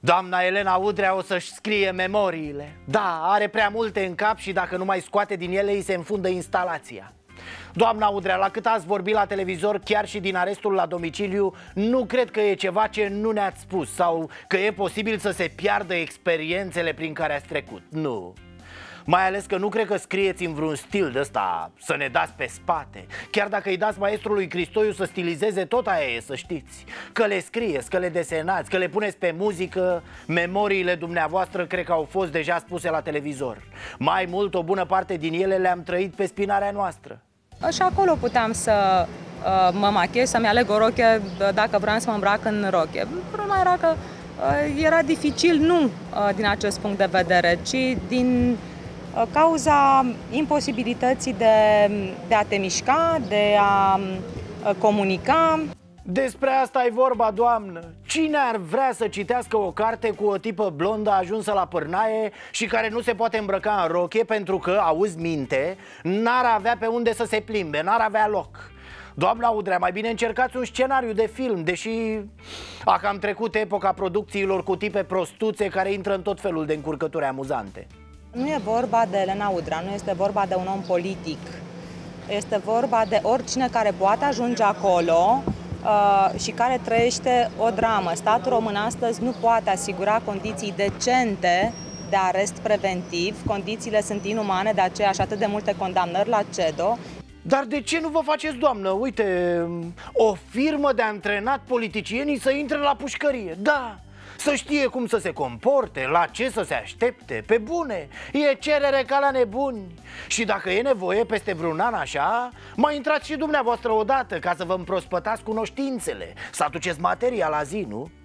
Doamna Elena Udrea o să-și scrie memoriile. Da, are prea multe în cap și dacă nu mai scoate din ele, îi se înfundă instalația. Doamna Udrea, la cât ați vorbit la televizor, chiar și din arestul la domiciliu, nu cred că e ceva ce nu ne-ați spus sau că e posibil să se piardă experiențele prin care ați trecut. Nu. Mai ales că nu cred că scrieți în vreun stil de ăsta să ne dați pe spate. Chiar dacă îi dați maestrului Cristoiu să stilizeze, tot aia e, să știți. Că le scrieți, că le desenați, că le puneți pe muzică, memoriile dumneavoastră cred că au fost deja spuse la televizor. Mai mult, o bună parte din ele le-am trăit pe spinarea noastră. Și acolo puteam să mă machiez, să-mi aleg o rochie dacă vreau să mă îmbrac în rochie. Problema era că era dificil, nu din acest punct de vedere, ci din cauza imposibilității de a te mișca, de a comunica. Despre asta e vorba, doamnă. Cine ar vrea să citească o carte cu o tipă blondă ajunsă la pârnaie și care nu se poate îmbrăca în rochie pentru că, auzi minte, n-ar avea pe unde să se plimbe, n-ar avea loc? Doamna Udrea, mai bine încercați un scenariu de film, deși a cam trecut epoca producțiilor cu tipe prostuțe care intră în tot felul de încurcături amuzante. Nu e vorba de Elena Udrea, nu este vorba de un om politic. Este vorba de oricine care poate ajunge acolo și care trăiește o dramă. Statul român astăzi nu poate asigura condiții decente de arest preventiv. Condițiile sunt inumane, de aceea și atât de multe condamnări la CEDO. Dar de ce nu vă faceți, doamnă, uite, o firmă de antrenat politicienii să intre la pușcărie? Da, să știe cum să se comporte, la ce să se aștepte, pe bune. E cerere ca la nebuni. Și dacă e nevoie, peste vreun an așa, mai intrați și dumneavoastră odată ca să vă împrospătați cunoștințele, să aduceți materia la zi, nu?